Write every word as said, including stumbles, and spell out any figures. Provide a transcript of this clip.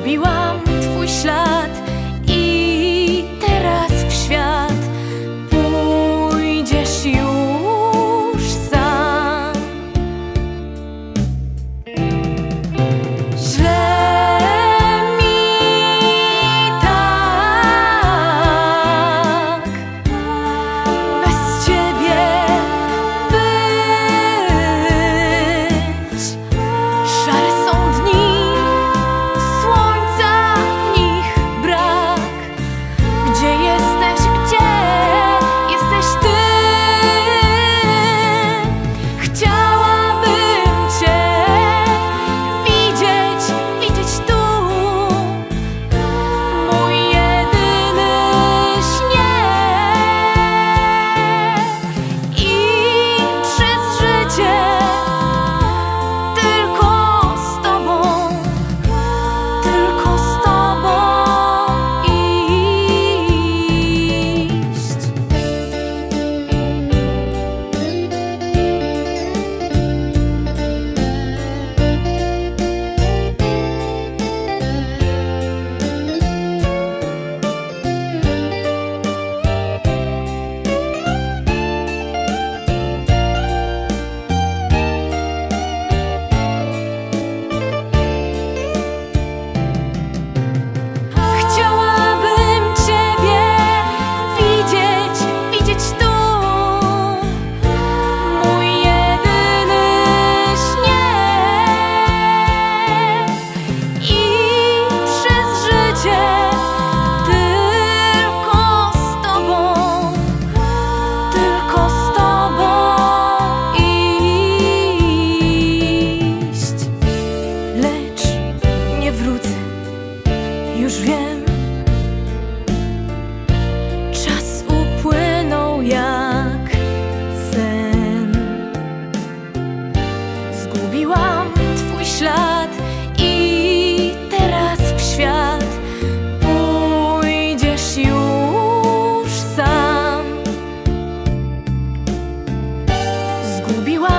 Zgubiłam twój ślad i teraz w świat pójdziesz już sam. Źle mi tak bez ciebie być. Szare są dni, słońca w nich brak. Gdzie jesteś, gdzie jesteś ty? Chciałabym cię widzieć, widzieć tu. Mój jedyny śnieg i przez życie tylko z tobą, tylko z tobą iść. Chciałabym ciebie widzieć, widzieć tu. Mój jedyny śnieg i przez życie tylko z tobą, tylko z tobą iść. Lecz nie wrócę, już wiem. Czas upłynął jak sen. Zgubiłam twój ślad i teraz w świat pójdziesz już sam. Zgubiłam